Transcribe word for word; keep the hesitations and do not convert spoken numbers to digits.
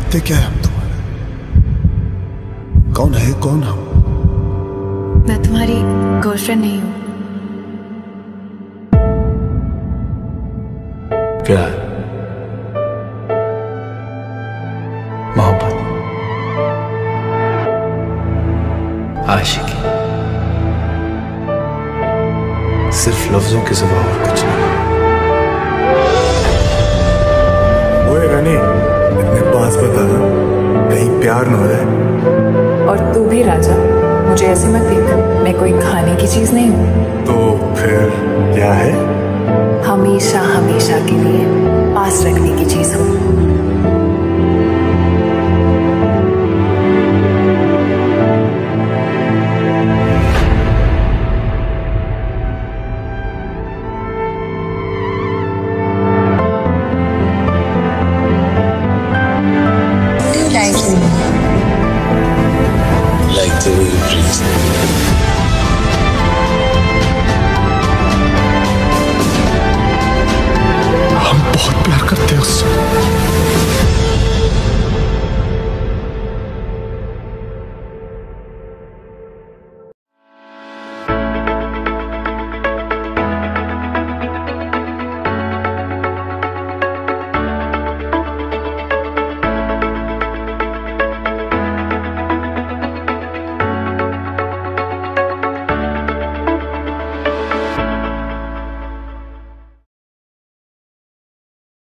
करते क्या है हम तुम्हारे? कौन है कौन हम? मैं तुम्हारी गर्लफ्रेंड नहीं हूँ। क्या है? मोहब्बत, आशिकी, सिर्फ लफ्जों के सिवा और कुछ नहीं। ओए रानी, इतने पास बता ना, कहीं प्यार न हो जाए। और तू भी राजा, मुझे ऐसे मत देख, मैं कोई खाने की चीज नहीं हूँ। तो फिर क्या है? हमेशा हमेशा के लिए पास रखने की चीज हूँ।